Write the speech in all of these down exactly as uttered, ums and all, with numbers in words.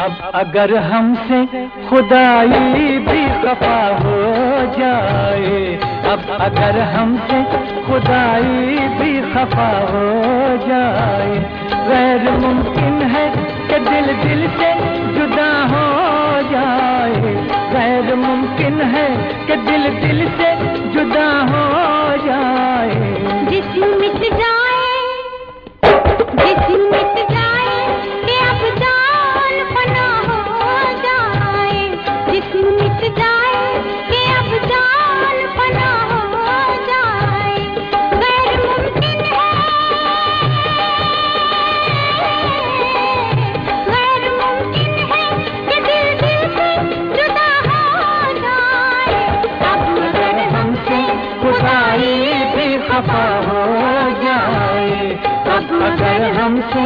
अब अगर हमसे खुदाई भी खफा हो जाए, अब अगर हमसे खुदाई भी खफा हो जाए, गैर मुमकिन है कि दिल दिल से जुदा हो जाए, गैर मुमकिन है कि दिल दिल से जुदा हो जाए। जिस्म मिट जाए, जिस्म मिट जाए कि अब जान फना हो जाए, जिस्म मिट जाए कि अब जान फना हो जाए, गैर मुमकिन है, गैर मुमकिन है कि दिल दिल से जुदा हो जाए। अब अगर हमसे खुदाई भी खफा हो जाए, अब अगर हमसे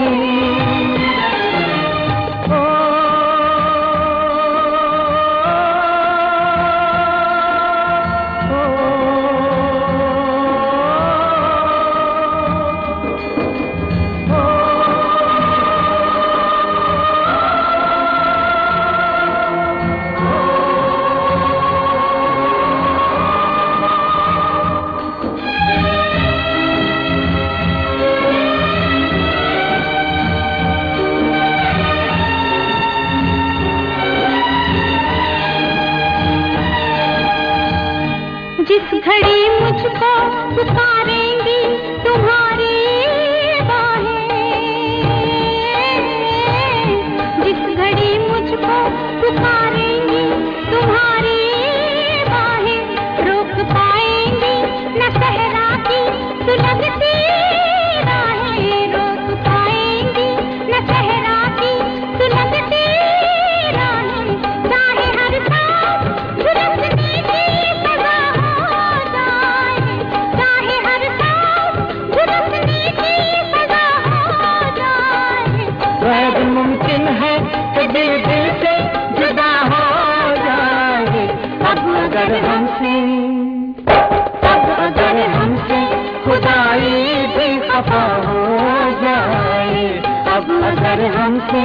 जिस घड़ी मुझको पुकारेंगी तुम्हारी बाहें, जिस घड़ी मुझको पुकारेंगी तुम्हारी बाहें, रोक पाएंगी न सहरा की सुलगती राहें, रोक पाएंगी न सहरा की सुलगती राहें, चाहे हर सांस झुलसने की सजा हो जाए, चाहे हर सांस झुलसने की सजा हो जाए। गैर मुमकिन है कि दिल दिल से जुदा हो जाए, अब अगर हमसे, अब अगर हमसे खुदाई भी खफा हो जाए, अब अगर हमसे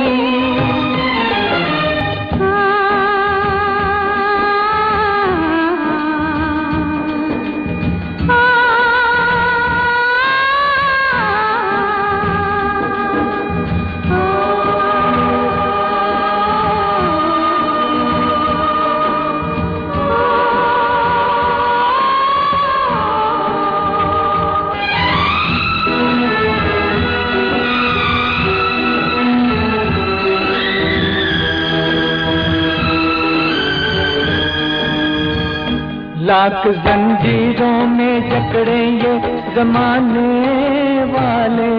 लाख जंजीरों में जकड़े ये जमाने वाले,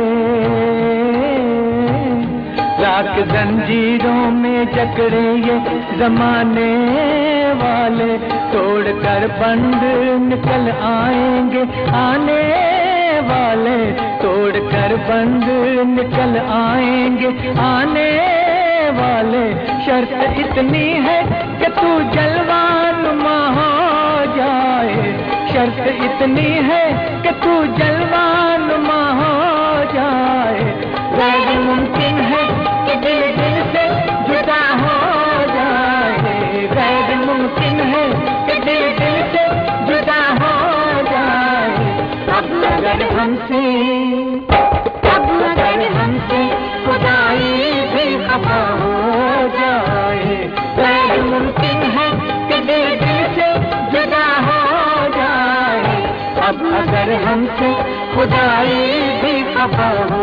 लाख जंजीरों में जकड़े ये जमाने वाले, तोड़कर बंद निकल आएंगे आने वाले, तोड़कर बंद निकल आएंगे आने वाले। शर्त इतनी है कि तू जलवानुमा हो जाए, शर्त इतनी है कि तू जलवानुमा हो जाए, गैर मुमकिन है कि दिल दिल से जुदा हो जाए, गैर मुमकिन है कि दिल दिल से जुदा हो जाए। अब अगर हमसे, अब अगर हमसे खुदाई भी खफा हो जाए, गैर मुमकिन है कि दिल दिल से जुदा हो जाए, अब अगर हमसे खुदाई भी खफा हो